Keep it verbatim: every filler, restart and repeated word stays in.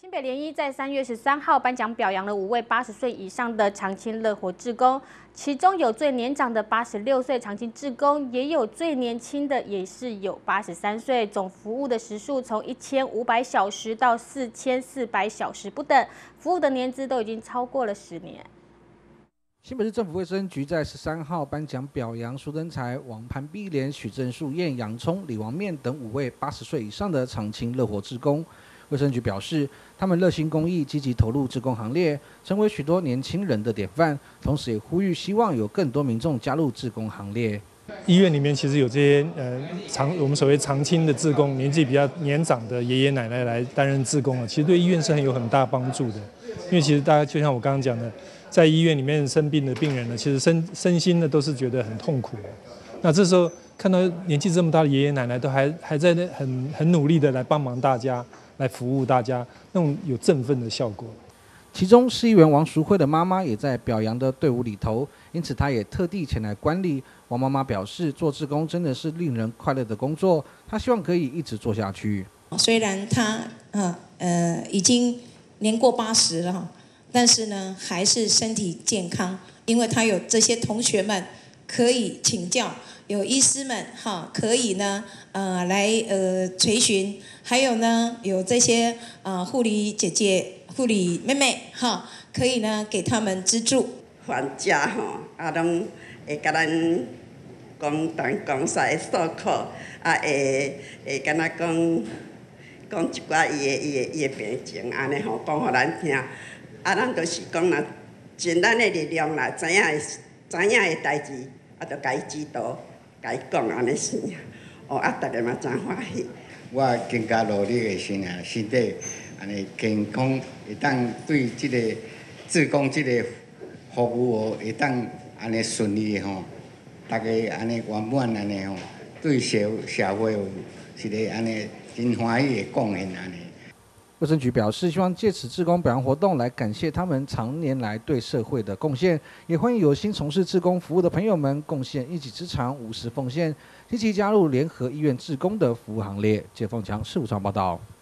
新北联医在三月十三号颁奖表扬了五位八十岁以上的长青乐活志工，其中有最年长的八十六岁长青志工，也有最年轻的，也是有八十三岁。总服务的时数从一千五百小时到四千四百小时不等，服务的年资都已经超过了十年。 新北市政府卫生局在十三号颁奖表扬苏登才、王潘碧莲、许郑树燕、杨聪、李王面等五位八十岁以上的长青乐活志工。卫生局表示，他们热心公益，积极投入志工行列，成为许多年轻人的典范。同时，也呼吁希望有更多民众加入志工行列。 医院里面其实有这些呃长我们所谓长青的志工，年纪比较年长的爷爷奶奶来担任志工啊，其实对医院是很有很大帮助的。因为其实大家就像我刚刚讲的，在医院里面生病的病人呢，其实身身心呢都是觉得很痛苦。那这时候看到年纪这么大的爷爷奶奶都还还在那很很努力的来帮忙大家。来服务大家，那种有振奋的效果。 其中，市议员王淑慧的妈妈也在表扬的队伍里头，因此她也特地前来观礼。王妈妈表示，做志工真的是令人快乐的工作，她希望可以一直做下去。 虽然她呃呃已经年过八十了，但是呢还是身体健康，因为她有这些同学们可以请教。有医师们哈，可以呢，呃，来呃垂询，还有呢，有这些呃护理姐姐、护理妹妹哈，可以呢给他们资助。 患者吼，啊，拢会甲咱讲东讲西的诉苦，啊，会会敢若讲讲一寡伊的伊的伊的病情安尼吼，讲互咱听。啊，咱就是讲啦，尽咱的力量啦，知影的知影的代志，啊，就甲伊指导。甲伊讲安尼是，哦啊，大家嘛真欢喜。 我更加努力的时啊，身体安尼健康，会当对即个志工即个服务哦，会当安尼顺利吼，大家安尼圆满安尼吼，对社社会有一个安尼真欢喜的贡献安尼。 卫生局表示，希望借此志工表扬活动来感谢他们常年来对社会的贡献，也欢迎有心从事志工服务的朋友们贡献一己之长，无私奉献，积极加入联合医院志工的服务行列。谢凤强，事务上报道。